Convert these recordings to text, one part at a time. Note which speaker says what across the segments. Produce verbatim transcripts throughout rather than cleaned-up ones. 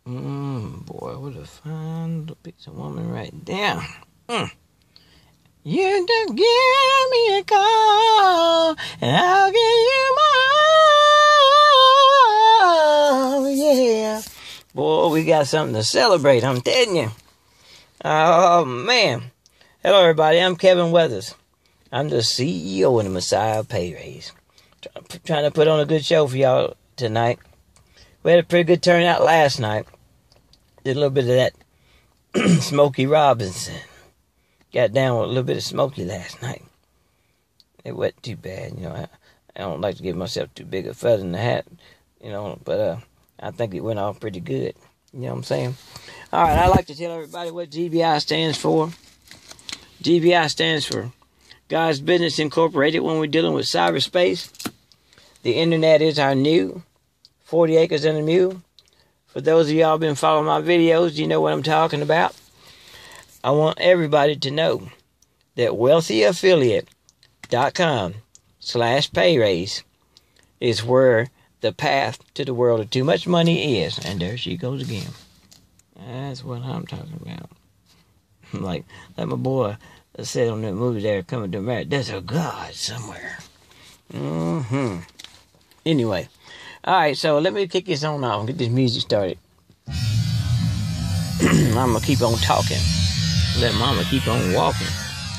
Speaker 1: Mmm, boy, what a fine little piece of woman right there. Mm. You just give me a call, and I'll give you my all. Yeah. Boy, we got something to celebrate, I'm telling you. Oh, man. Hello, everybody. I'm Kevin Weathers. I'm the C E O of the Messiah Pay Raise. Trying to put on a good show for y'all tonight. We had a pretty good turnout last night. Did a little bit of that Smokey Robinson. Got down with a little bit of Smokey last night. It wasn't too bad, you know. I, I don't like to give myself too big a feather in the hat, you know, but uh, I think it went off pretty good. You know what I'm saying? All right, I'd like to tell everybody what G B I stands for. G B I stands for God's Business Incorporated. When we're dealing with cyberspace, the internet is our new forty acres and a mule. For those of y'all been following my videos, you know what I'm talking about. I want everybody to know that wealthy affiliate dot com slash pay raise is where the path to the world of too much money is. And there she goes again. That's what I'm talking about. Like, like my boy said on that movie there, Coming to America, there's a God somewhere. Mm-hmm. Anyway. Alright, so let me kick this on off and get this music started. I'm going to keep on talking. Let mama keep on walking.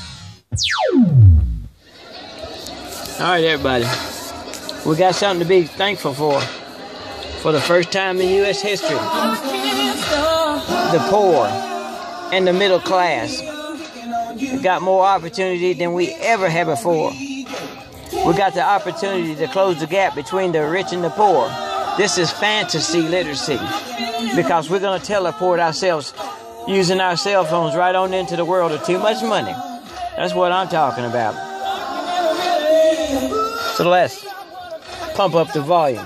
Speaker 1: Alright, everybody. We got something to be thankful for. For the first time in U S history. The poor and the middle class got more opportunity than we ever had before. We got the opportunity to close the gap between the rich and the poor. This is fantasy literacy. Because we're going to teleport ourselves using our cell phones right on into the world of too much money. That's what I'm talking about. So let's pump up the volume.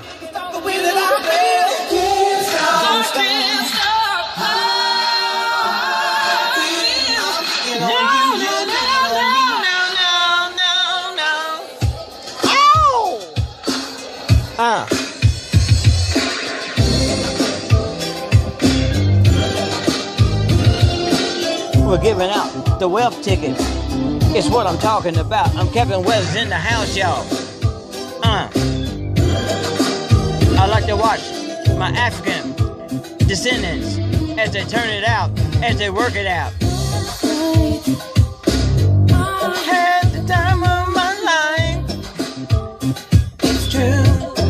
Speaker 1: Uh. We're giving out the wealth tickets. It's what I'm talking about. I'm Kevin Weathers in the house, y'all. Uh. I like to watch my African descendants as they turn it out, as they work it out. I had the time of my life. It's true.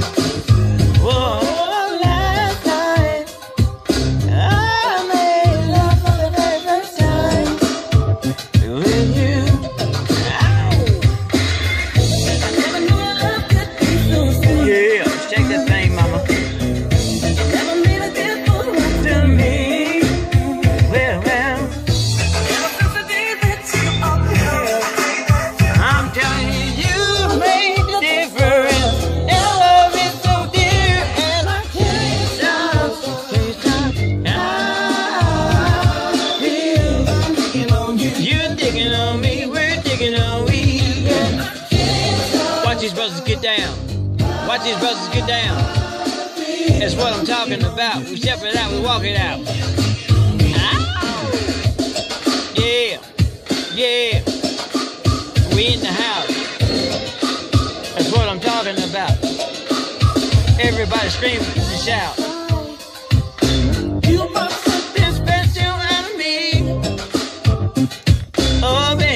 Speaker 1: Watch these brothers get down. That's what I'm talking about. We step it out, we walk it out. Ah! Yeah, yeah. We in the house. That's what I'm talking about. Everybody scream and shout. You brought something special out of me. Oh, baby.